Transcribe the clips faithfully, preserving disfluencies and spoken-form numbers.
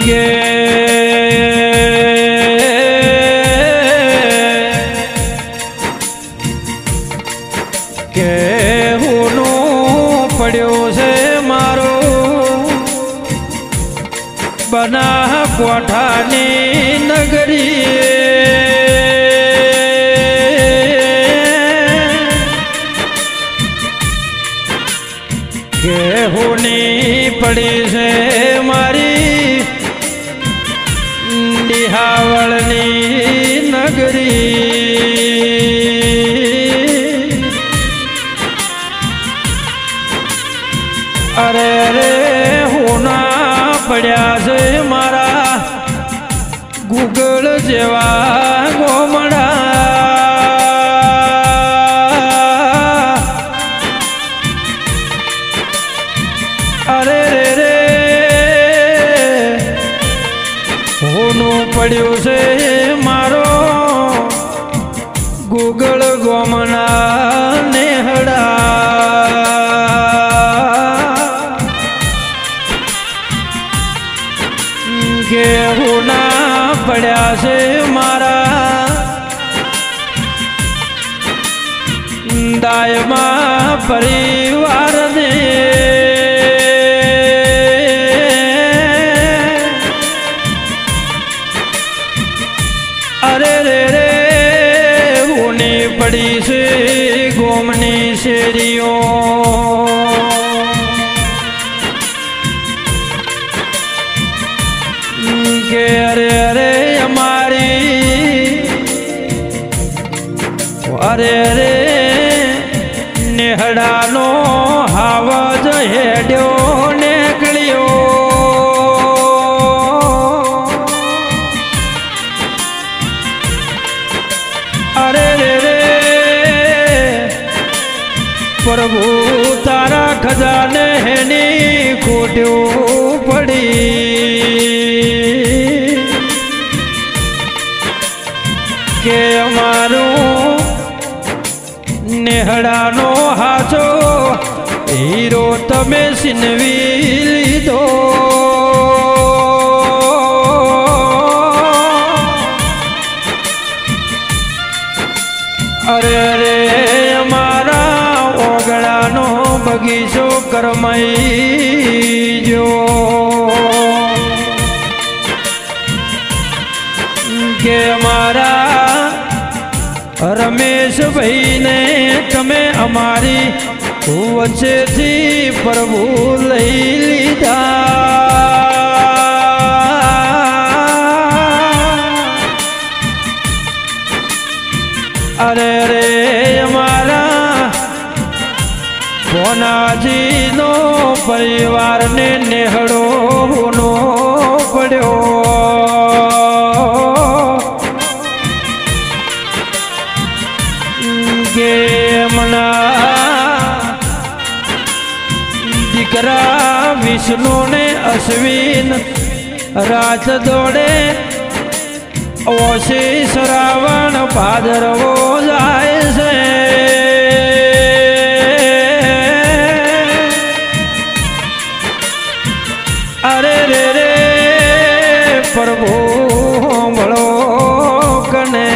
गे केहूनो पड़्यो से मारो बना कोठानी नगरी केहूनी पड़ी से मारी डिहावलनी नगरी अरे रे होना पड़ा से मारा गूगल जेवा गोमड़ा अरे रे रे होनो पड़ो से मारो गूगल गोमना नेहड़ा गेहूना पड़ा से मारा दायमा परिवार ने अरे रे रे होने पड़ी से गोमनी शेरियों के अरे अरे हमारी अरे अरे नेहड़ा नो हावज हेड्यो निकलियो अरे रे रे प्रभु तारा खजाने हेनी खोट्यो पड़ी के अमारो नेहड़ा नो हाचो हीरो तमे सिनवी लीधो अरे अरे अमारा ओगड़ा नो बगीचो करमाई जो के अमारा रमेश भाई ने तमे अमारी वच्चे थी प्रभु लई लीधा अरे रे हमारा बोनाजी नो परिवार ने नेहड़ो होनो पड़ो के मना दिकरा विष्णु ने अश्विन रात दौड़े ओसी श्रावण भादरवो जाए से अरे रे रे प्रभु बड़ो कने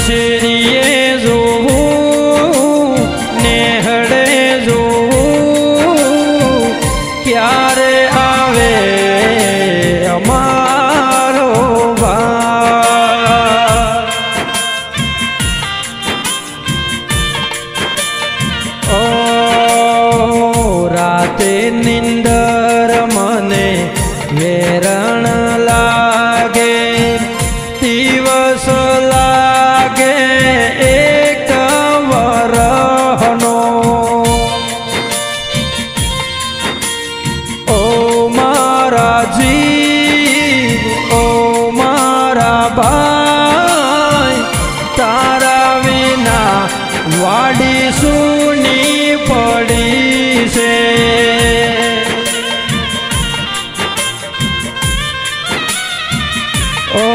શેરીએ જોવું નેહડે જોવું ક્યારે આવે અમારો ભાઈ। ઓ રાતે નિંદર મને વેરણ લાગે દિવસ લાગે એક વરહનો। ઓ મારા જીવ ઓ મારા ભાઈ તારા વિના વાડી સૂની પડી છે। ઓ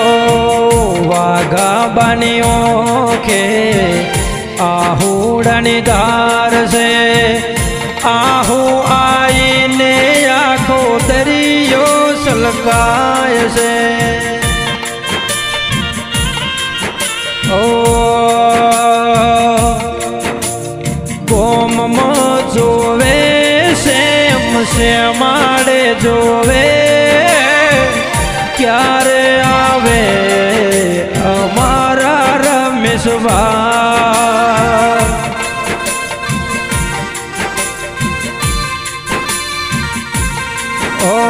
વાઘા બાની ઓખે આહુડાની ધાર છે આહુ આઈને આખો દરિયો સલકાય છે। ઓ કોમમાં જોવે શેમ શ્યામાડે જોવે ક્યારે આવે અમારા રમેશભાઈ। ઓ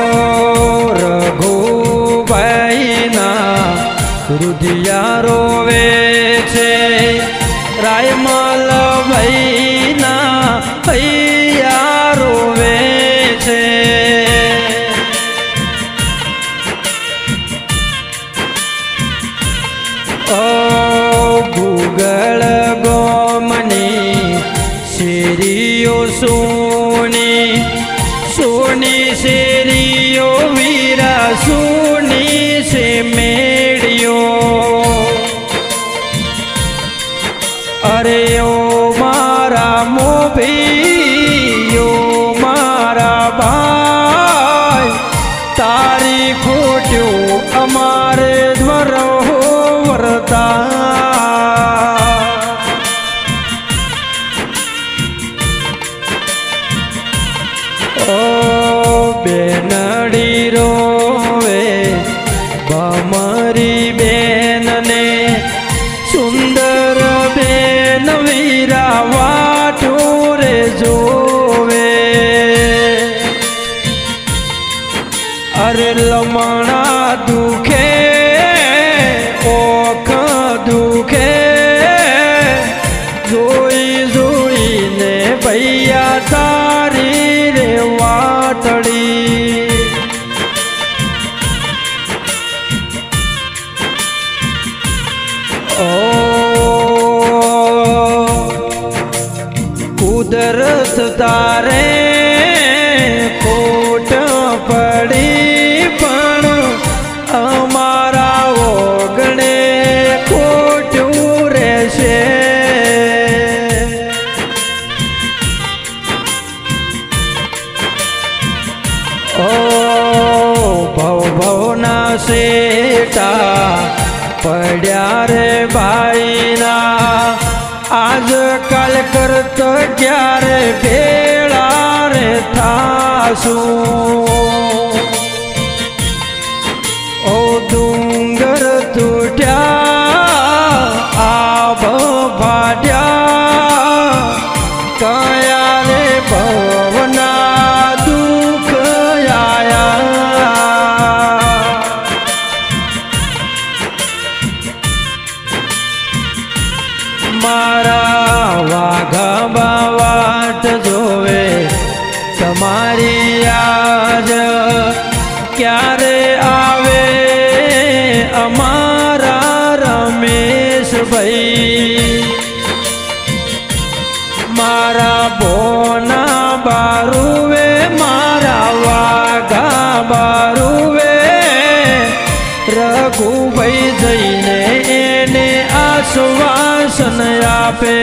રઘુભાઈના રુધિયા રોવે છે રાયમલ ભાઈના હૈયા રોવે છે। ઓ ગુગળ ગોમની શેરીઓ સોની સોની શેરીઓ વીરા સોની સે મેળ્યો। અરે ઓ મારા મોભી ઓ મારા ભાઈ તારી ખોટ્યું અમારે ધ્વરો ઓ બેનડી રોવે બમરી બેનને સુંદર બેન વીરા વાટું રે જોવે। અરે લમણા દુખે ઓખ દુખે જોઈ જોઈને ભૈયા તારી રે વાટડી। ઓ કુદરત તારે ખોટ પડી પણ અમારા ઓગણે ખોટું રહેશે। ઓ ભવ ભવના શેટા પડ્યા રે ભાઈના આજ કાલ કરત ક્યારે ભેળા રે થાશું। ઓ ડુંગર તૂટ્યા આભ ફાટ્યા કયા રે ભવના દુઃખ આયા। મારા વાઘા બાવાટ જોવે તમારી આજ ક્યારે આવે અમારા રમેશભાઈ। મારા બોના બારુવે મારા વાઘા બારુવે રઘુભાઈ જઈને એને આશ્વાસન આપે।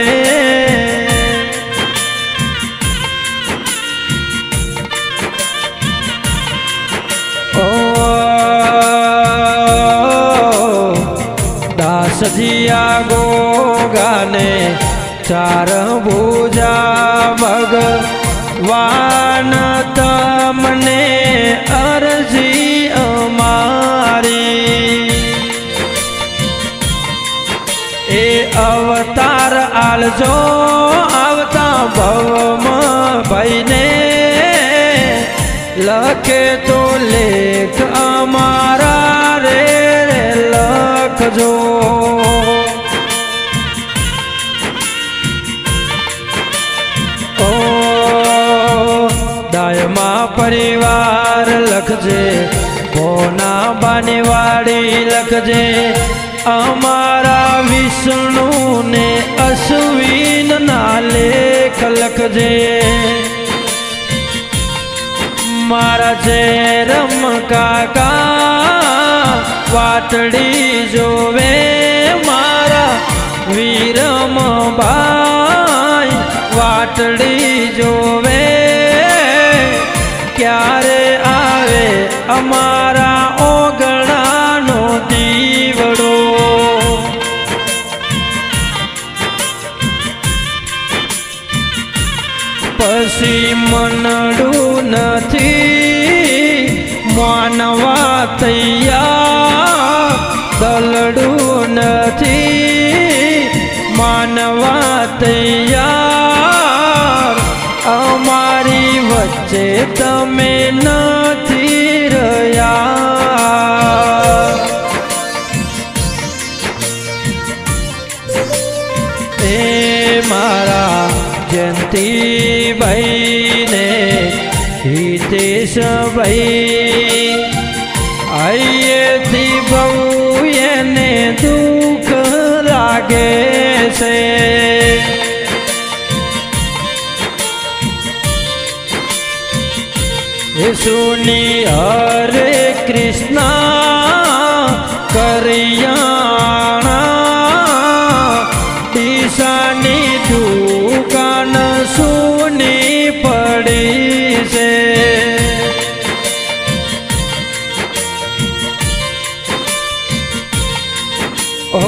ઓ દાસ सजिया गोगाने चार भुजा भगवान तमने अर्जी अमारी ए अवतार आलजो आवता भवम भाईने लखे तो लेख अमारा रे रे लखजो ओ दायमा परिवार लखजे कोना बानी वाड़ी लखजे अमारा विष्णु ने अश्विन ना लेख लखजे मारा जयरम काका वाटड़ी जोवे मारा वीरम भाई वाटड़ी जोवे क्यारे आवे अमारा ओगणा नो दीवड़ो पसी मनडू नथी मानवा तैयार दलडू नथी मानवा तैयार अमारी वच्चे तमे नथी रह्या ए मारा जयंती भाई ने हितेश भाई आइए थी बहु ने दुख लागे से सुनी हरे कृष्णा करियाणा ईशानी दुकान सुनी पड़ी से ओ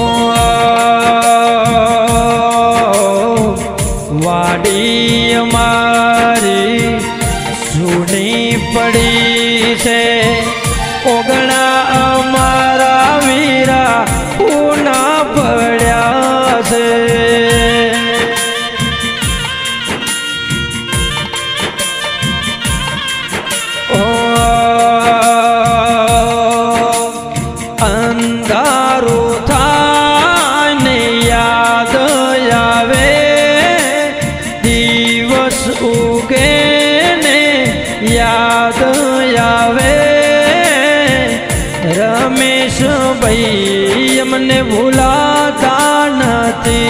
वाड़ी मारी सुनी पड़ी से ओगणा अमारा वीरा पूना पड़ा से ओ अंधारू थाने याद आवे दिवस उगे ने याद आवे रमेश भाई अमने भूलाता नथी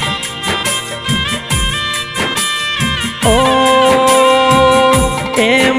ओ ए